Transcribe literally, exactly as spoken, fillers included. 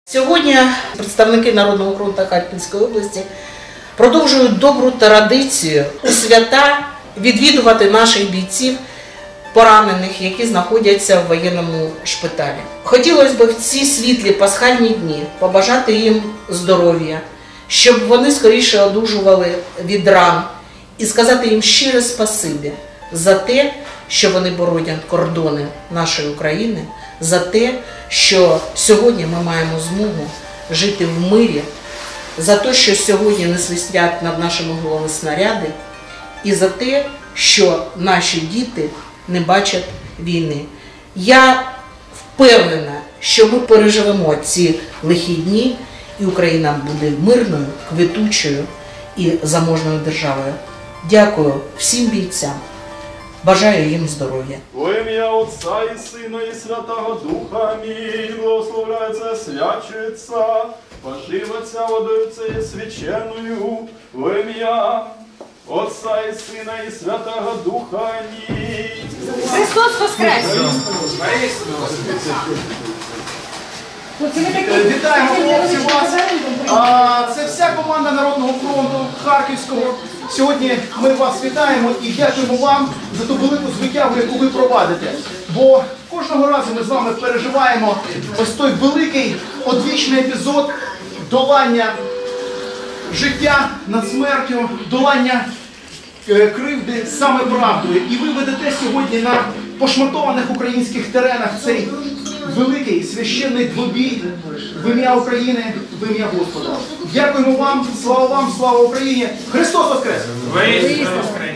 Сьогодні представники Народного фронту Харківської області продовжують добру традицію у свята відвідувати наших бійців, поранених, які знаходяться в воєнному шпиталі. Хотілося б в ці світлі пасхальні дні побажати їм здоров'я, щоб вони скоріше одужували від ран і сказати їм щире спасибі за те, що вони боронять кордони нашої України, за те, що сьогодні ми маємо змогу жити в мирі, за те, що сьогодні не свистять над нашими головами снаряди, і за те, що наші діти не бачать війни. Я впевнена, що ми переживемо ці лихі дні, і Україна буде мирною, квітучою і заможною державою. Дякую всім бійцям. Бажаю їм здоров'я. Во ім'я Отця і Сина і Святого Духа, амінь. Благословляється, свячується, поживиться водою цією священною. Во ім'я Отця і Сина і Святого Духа, амінь. Христос Воскрес! Вітаємо хлопці вас. А, Це вся команда Народного фронту Харківського. Сьогодні ми вас вітаємо і дякуємо вам за ту велику звитягу, яку ви провадите. Бо кожного разу ми з вами переживаємо ось той великий одвічний епізод долання життя над смертю, долання кривди саме правдою. І ви ведете сьогодні на пошматованих українських теренах цей великий священний двобій в ім'я України, в ім'я Господа. Дякуємо вам, слава вам, слава Україні! Христос Воскрес! Воістину воскрес!